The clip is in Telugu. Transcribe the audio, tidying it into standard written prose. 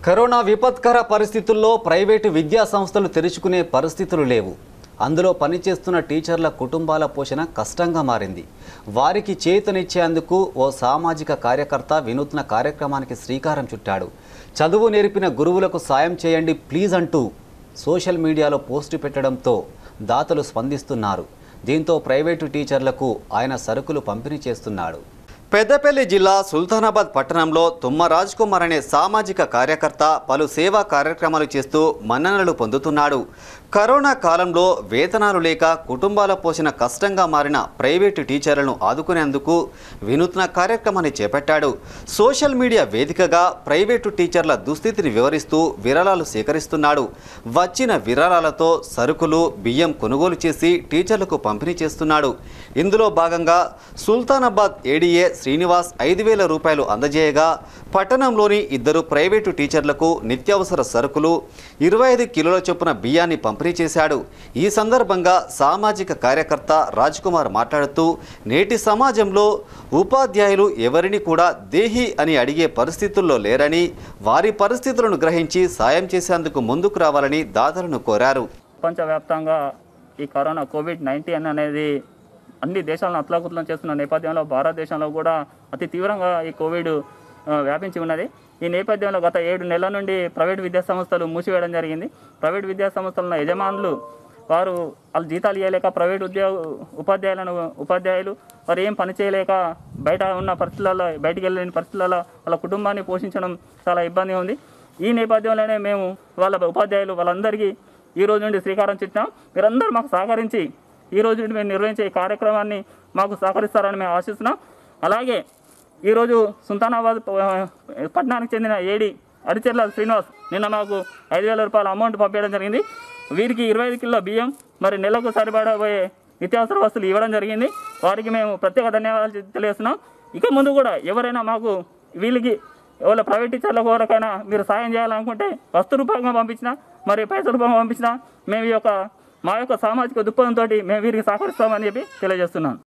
కరోనా విపత్కర పరిస్థితుల్లో ప్రైవేటు విద్యా సంస్థలు తెరుచుకునే పరిస్థితులు లేవు. అందులో పనిచేస్తున్న టీచర్ల కుటుంబాల పోషణ కష్టంగా మారింది. వారికి చేయూతనిచ్చేందుకు ఓ సామాజిక కార్యకర్త వినూత్న కార్యక్రమానికి శ్రీకారం చుట్టాడు. చదువు నేర్పిన గురువులకు సాయం చేయండి ప్లీజ్ అంటూ సోషల్ మీడియాలో పోస్టు పెట్టడంతో దాతలు స్పందిస్తున్నారు. దీంతో ప్రైవేటు టీచర్లకు ఆయన సరుకులు పంపిణీ చేస్తున్నాడు. పెద్దపల్లి జిల్లా సుల్తానాబాద్ పట్టణంలో తుమ్మ రాజ్ కుమార్ అనే సామాజిక కార్యకర్త పలు సేవా కార్యక్రమాలు చేస్తూ మన్ననలు పొందుతున్నాడు. కరోనా కాలంలో వేతనాలు లేక కుటుంబాల పోషణ కష్టంగా మారిన ప్రైవేటు టీచర్లను ఆదుకునేందుకు వినూత్న కార్యక్రమాన్ని చేపట్టాడు. సోషల్ మీడియా వేదికగా ప్రైవేటు టీచర్ల దుస్థితిని వివరిస్తూ విరాళాలు సేకరిస్తున్నాడు. వచ్చిన విరాళాలతో సరుకులు, బియ్యం కొనుగోలు చేసి టీచర్లకు పంపిణీ చేస్తున్నాడు. ఇందులో భాగంగా సుల్తానాబాద్ ఏడీఏ శ్రీనివాస్ 5,000 రూపాయలు అందజేయగా పట్టణంలోని 2 ప్రైవేటు టీచర్లకు నిత్యావసర సరుకులు 25 కిలోల చొప్పున బియ్యాన్ని పంపిణీ చేశాడు. ఈ సందర్భంగా సామాజిక కార్యకర్త రాజ్ కుమార్ మాట్లాడుతూ నేటి సమాజంలో ఉపాధ్యాయులు ఎవరిని కూడా దేహి అని అడిగే పరిస్థితుల్లో లేరని, వారి పరిస్థితులను గ్రహించి సాయం చేసేందుకు ముందుకు రావాలని దాతలను కోరారు. ప్రపంచవ్యాప్తంగా ఈ కరోనా కోవిడ్-19 అనేది అన్ని దేశాలను అతలాకుతలం చేస్తున్న నేపథ్యంలో భారతదేశంలో కూడా అతి తీవ్రంగా ఈ కోవిడ్ వ్యాపించి ఉన్నది. ఈ నేపథ్యంలో గత 7 నెలల నుండి ప్రైవేట్ విద్యా సంస్థలు మూసివేయడం జరిగింది. ప్రైవేట్ విద్యా సంస్థల యజమానులు వారు వాళ్ళు జీతాలు ఇవ్వలేక ప్రైవేట్ ఉపాధ్యాయులు వారు ఏం పని చేయలేక బయట ఉన్న పరిస్థితులలో బయటికి వెళ్ళలేని పరిస్థితులలో వాళ్ళ కుటుంబాన్ని పోషించడం చాలా ఇబ్బంది ఉంది. ఈ నేపథ్యంలోనే మేము వాళ్ళ ఉపాధ్యాయులు వాళ్ళందరికీ ఈ రోజు నుండి శ్రీకారం చుట్టాం. మీరందరూ మాకు సహకరించి ఈ రోజు నుండి మేము నిర్వహించే ఈ కార్యక్రమాన్ని మాకు సహకరిస్తారని మేము ఆశిస్తున్నాం. అలాగే ఈరోజు సుల్తానాబాద్ పట్టణానికి చెందిన ఏడి అడిచెర్ల శ్రీనివాస్ నిన్న మాకు 5,000 రూపాయల అమౌంట్ పంపించడం జరిగింది. వీరికి 25 కిలోల బియ్యం మరి నెలకు సరిపడబోయే నిత్యావసర వస్తువులు ఇవ్వడం జరిగింది. వారికి మేము ప్రత్యేక ధన్యవాదాలు తెలియజేస్తున్నాం. ఇక ముందు కూడా ఎవరైనా మాకు వీళ్ళకి ఎవరైనా ప్రైవేట్ టీచర్ల కోరకైనా మీరు సాయం చేయాలనుకుంటే వస్తు రూపంగా పంపించినా మరి పైసల రూపంగా పంపించినా మేము మా యొక్క సామాజిక దృక్పథంతో మేము వీరికి సహకరిస్తామని చెప్పి తెలియజేస్తున్నాను.